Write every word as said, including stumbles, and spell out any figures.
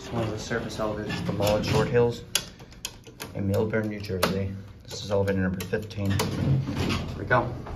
It's one of the surface elevators for Mall at Short Hills in Millburn, New Jersey. This is elevator number fifteen. Here we go.